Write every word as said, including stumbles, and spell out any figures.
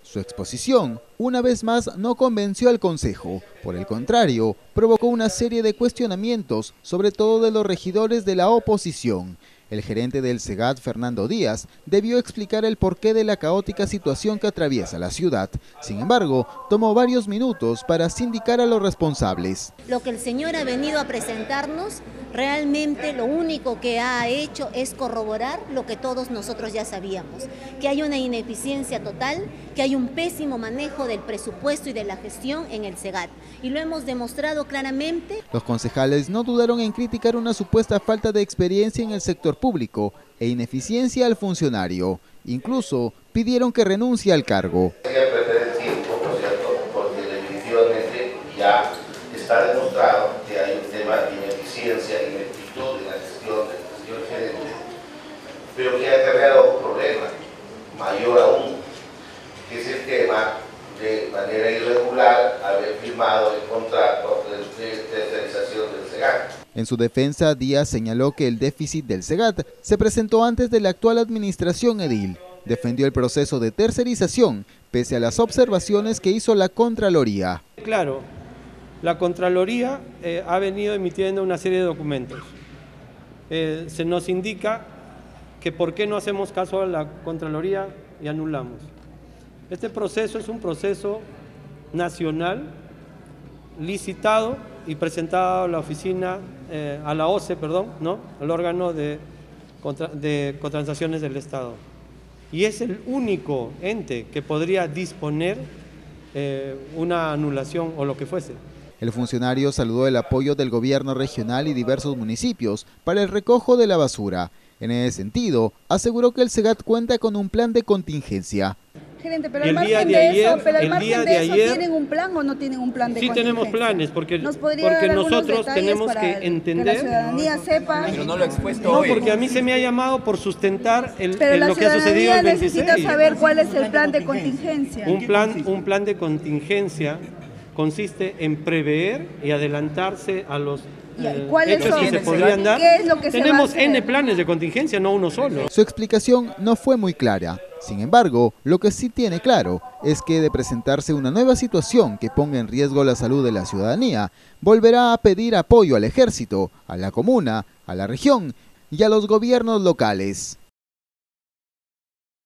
Su exposición, una vez más, no convenció al Consejo. Por el contrario, provocó una serie de cuestionamientos, sobre todo de los regidores de la oposición. El gerente del SEGAT, Fernando Díaz, debió explicar el porqué de la caótica situación que atraviesa la ciudad. Sin embargo, tomó varios minutos para sindicar a los responsables. Lo que el señor ha venido a presentarnos, realmente lo único que ha hecho es corroborar lo que todos nosotros ya sabíamos, que hay una ineficiencia total, que hay un pésimo manejo del presupuesto y de la gestión en el SEGAT. Y lo hemos demostrado claramente. Los concejales no dudaron en criticar una supuesta falta de experiencia en el sector público e ineficiencia al funcionario. Incluso pidieron que renuncie al cargo. Sería perder el tiempo, ¿no es cierto?, porque definitivamente ya está demostrado que hay un tema de ineficiencia y ineptitud en la gestión del señor gerente, pero que ha acarreado un problema mayor aún, que es el tema de manera irregular haber firmado el contrato de tercerización del SEGAT. En su defensa, Díaz señaló que el déficit del SEGAT se presentó antes de la actual administración edil. Defendió el proceso de tercerización, pese a las observaciones que hizo la Contraloría. Claro, la Contraloría eh, ha venido emitiendo una serie de documentos. Eh, se nos indica que por qué no hacemos caso a la Contraloría y anulamos. Este proceso es un proceso nacional, licitado y presentado a la oficina, eh, a la O C E, perdón, ¿no? Al órgano de, contra, de Contrataciones del Estado. Y es el único ente que podría disponer eh, una anulación o lo que fuese. El funcionario saludó el apoyo del gobierno regional y diversos municipios para el recojo de la basura. En ese sentido, aseguró que el SEGAT cuenta con un plan de contingencia. Gerente, pero al margen de eso, pero al margen de eso, ¿tienen un plan o no tienen un plan de contingencia? Sí tenemos planes, porque, porque nosotros tenemos que entender... Que la ciudadanía sepa... Pero no lo he expuesto No, hoy. porque a mí se me ha llamado por sustentar el, pero el, la lo que ha sucedido el veintiséis. necesita saber cuál es el plan de contingencia. Un plan, un plan de contingencia consiste en prever y adelantarse a los eh, hechos que se podrían dar. ¿Qué es lo que Tenemos se va a N hacer? planes de contingencia, no uno solo. Su explicación no fue muy clara. Sin embargo, lo que sí tiene claro es que de presentarse una nueva situación que ponga en riesgo la salud de la ciudadanía, volverá a pedir apoyo al ejército, a la comuna, a la región y a los gobiernos locales.